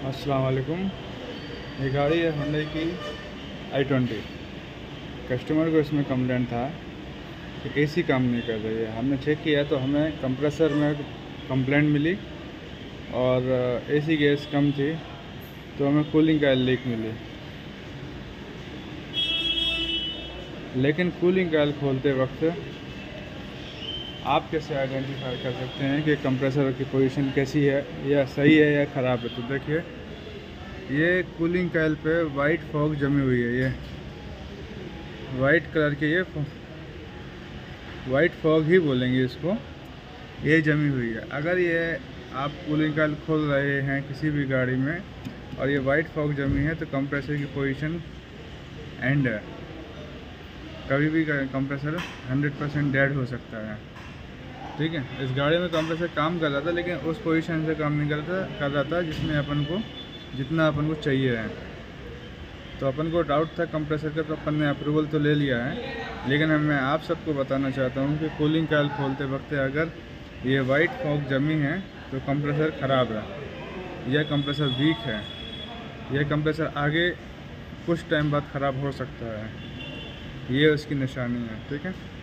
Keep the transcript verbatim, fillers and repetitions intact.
अस्सलाम वालेकुम। ये गाड़ी है होंडा की आई ट्वेंटी। कस्टमर को इसमें कंप्लेंट था कि एसी काम नहीं कर रही है। हमने चेक किया तो हमें कंप्रेसर में कंप्लेंट मिली और एसी गैस कम थी, तो हमें कूलिंग कॉइल लीक मिली। लेकिन कूलिंग कॉइल खोलते वक्त आप कैसे आइडेंटिफाई कर सकते हैं कि कंप्रेसर की पोजीशन कैसी है, या सही है या ख़राब है? तो देखिए, ये कूलिंग कॉइल पे वाइट फॉग जमी हुई है। ये वाइट कलर के, ये वाइट फॉग ही बोलेंगे इसको, ये जमी हुई है। अगर ये आप कूलिंग कॉइल खोल रहे हैं किसी भी गाड़ी में और ये वाइट फॉग जमी है, तो कंप्रेसर की पोजीशन एंड है। कभी भी कंप्रेसर हंड्रेड परसेंट डेड हो सकता है। ठीक है, इस गाड़ी में कंप्रेसर काम कर रहा था, लेकिन उस पोजीशन से काम नहीं कर रहा था कर रहा था जिसमें अपन को जितना अपन को चाहिए है। तो अपन को डाउट था कंप्रेसर का, तो अपन ने अप्रूवल तो ले लिया है। लेकिन मैं आप सबको बताना चाहता हूँ कि कूलिंग कॉइल खोलते वक्त अगर ये वाइट फॉग जमी है तो कंप्रेसर ख़राब है, यह कंप्रेसर वीक है, यह कंप्रेसर आगे कुछ टाइम बाद ख़राब हो सकता है। ये उसकी निशानी है। ठीक है।